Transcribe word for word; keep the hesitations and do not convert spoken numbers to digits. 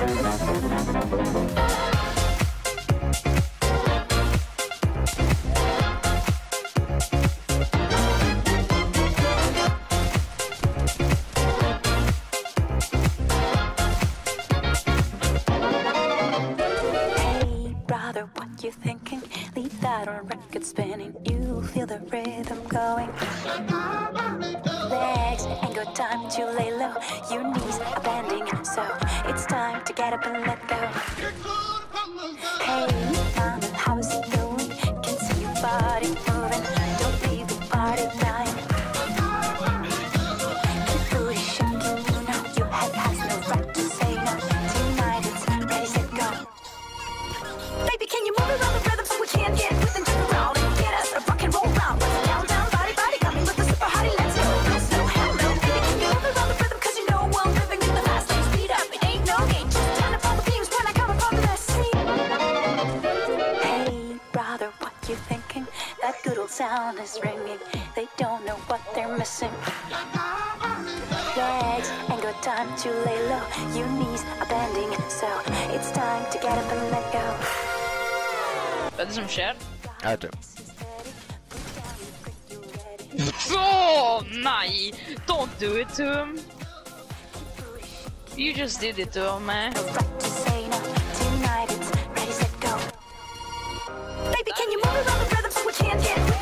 You thinking? Leave that on record spinning. You feel the rhythm going. Legs ain't got time to lay low. Your knees are bending, so it's time to get up and let go. Hey, mama, how's it going? Can see your body moving. Don't leave the party dying. Keep booty shaking, you know your head has no right to say no. Tonight it's ready, set, go. Baby, can you move around the rhythm so we can get with into the round and get us a rock and roll round? Down, down, body, body, coming with the super hottie, let's go. No slow, hell no. Baby, can you move around the rhythm? Cause you know we're living in the fast lane. Speed up, it ain't no game. Just turn up all the beams when I come upon the scene. Hey, brother, what you thinking? That good old sound is ringing. They don't know what they're missing. Legs ain't got time to lay low. Your knees are bending, so it's time to get up and let go. Vad är det som sker? Är det? Oh, nej! Don't do it to him. You just did it to him, man. Baby, can you move around the rhythm so we can get